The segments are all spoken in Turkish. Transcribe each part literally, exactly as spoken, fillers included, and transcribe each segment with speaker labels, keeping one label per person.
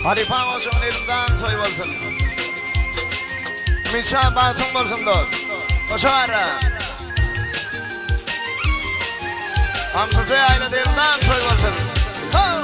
Speaker 1: Haripan hocamın elimden toy olsun. Ümitcan batın olsun dost. Hoşa var. Amcacı yayla elimden toy olsun. Ho!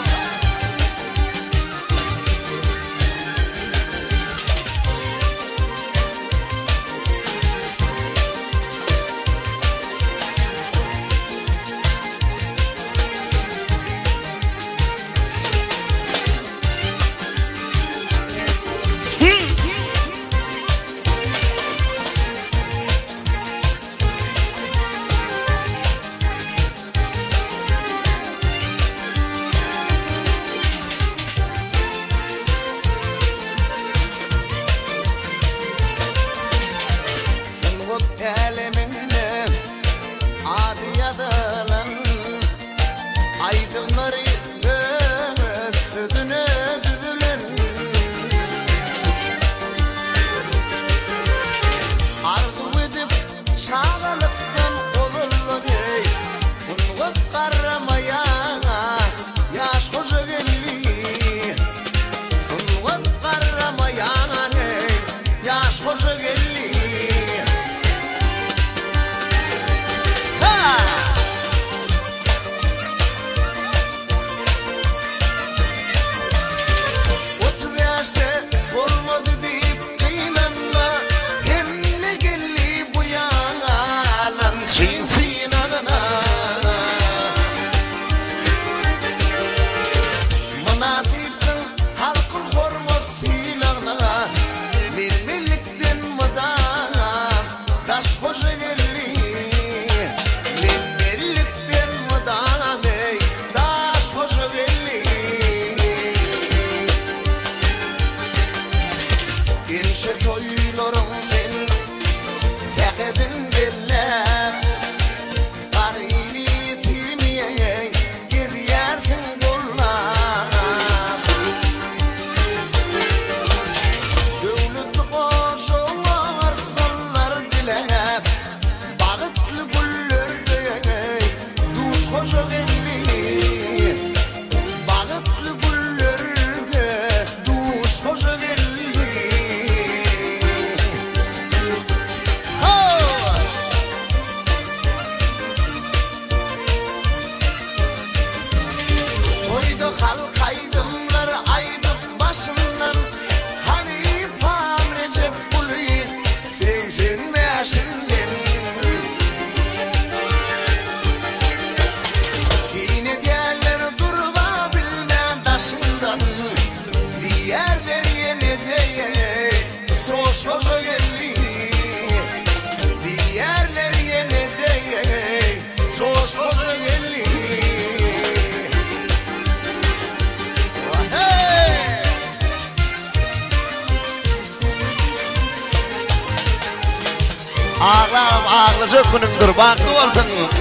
Speaker 1: Ağlam ağlayacak günündür, baklı olsun.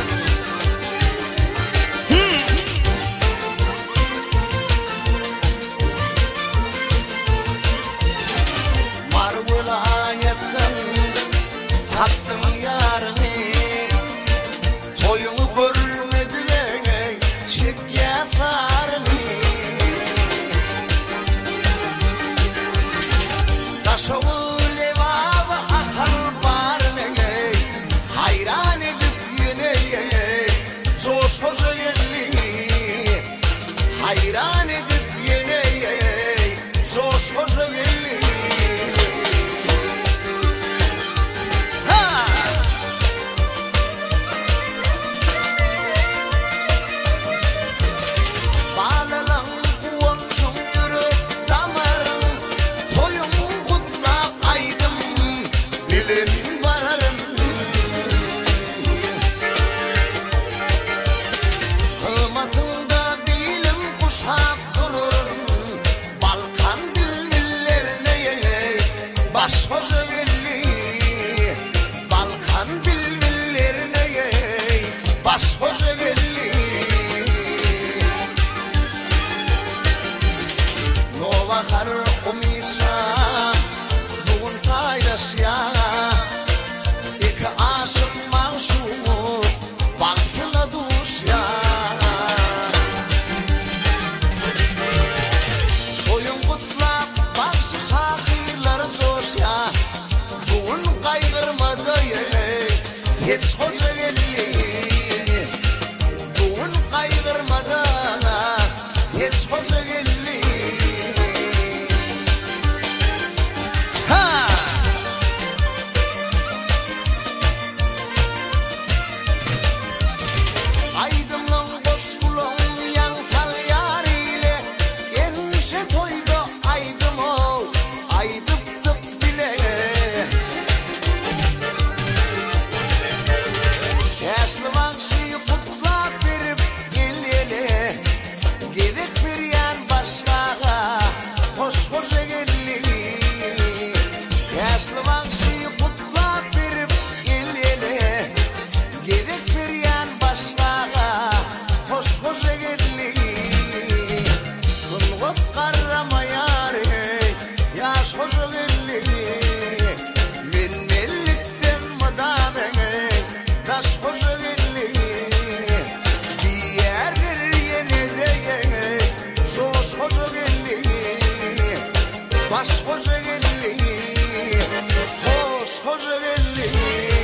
Speaker 1: Var vilayetten tattım yarını, toyunu görmediler, çık yasarını. Taşoğlu hoca gelli, hayran edip yine coş hoca gelli. Bağlanan kuvansın yürü damarın, toyun kutlap aydım bilin vararım. Kılmatında bilim kuşak durur, Balkan bilgilerine baş hoca gelli. Balkan bilgilerine baş hoca gelli. Nova kar umisa bugün taylaş ya, iki aşık mağşumu baktına duş ya. Toyun kutla hiç hoca gelli. Bugün kaygırmadan hiç hoca gelli. Ha! Aydınlan boş kulun yan fal yariyle enişe toyda aydım o aydıptık bile. Yaşlı vakşıyı kutlak verip gel gidip bir yan başkağa hoş hoşa gelli. Yaşlı vakşıyı kutlak verip gel gidip bir yan başkağa hoş hoşa gelli. Sungut karama yari yaş hoşa gelli. Min millikten madame taş hoşa gelli. Diğerleri yeni de sos hoşa gelli. Baş hoşa gelli. Hoş hoşa gelli.